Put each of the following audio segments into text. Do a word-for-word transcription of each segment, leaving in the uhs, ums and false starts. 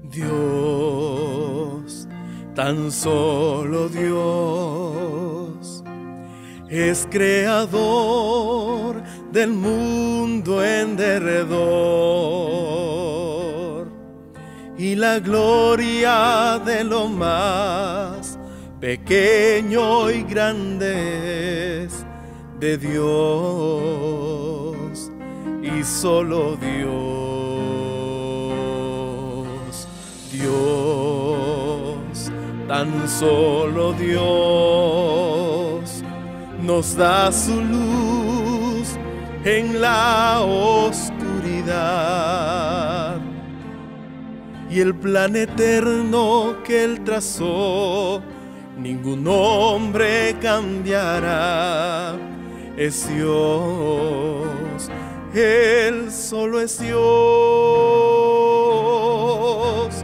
Dios, tan solo Dios, es creador del mundo en derredor, y la gloria de lo más pequeño y grande es de Dios, y solo Dios. Dios, tan solo Dios, nos da su luz en la oscuridad, y el plan eterno que Él trazó ningún hombre cambiará. Es Dios, Él solo es Dios.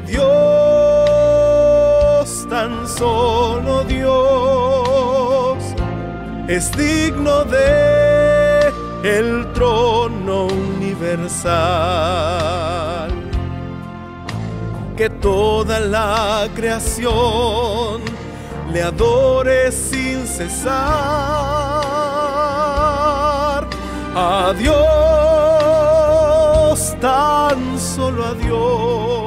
Dios, tan solo Dios, es digno de el trono universal. Que toda la creación le adore sin cesar. A Dios, tan solo a Dios.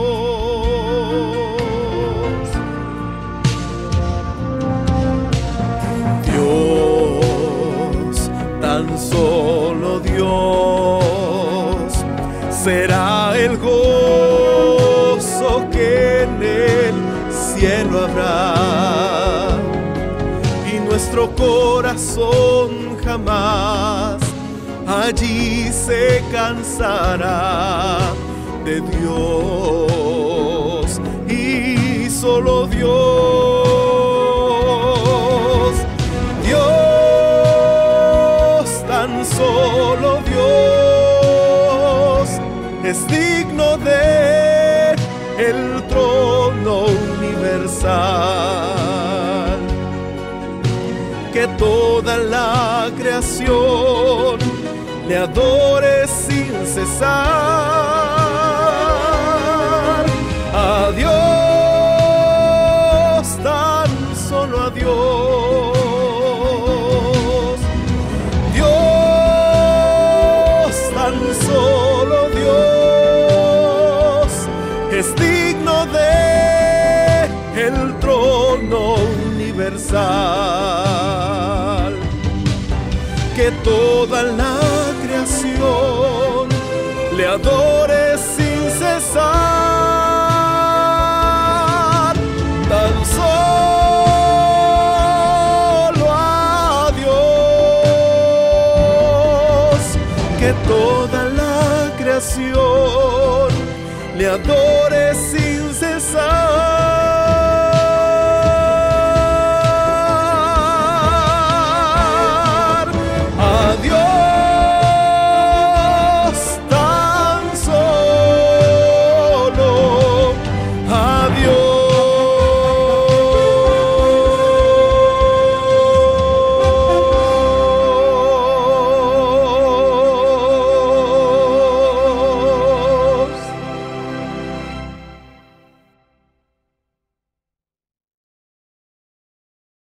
Dios, tan solo Dios, será el gozo que en el cielo habrá, y nuestro corazón jamás allí se cansará de Dios, y solo Dios. Dios, tan solo Dios, es digno de el trono universal. Que toda la creación le adore sin cesar. A Dios, tan solo a Dios. Dios, tan solo Dios, es digno de el trono universal. Que toda la creación le adore sin cesar. Tan solo a Dios. Que toda la creación le adore sin cesar.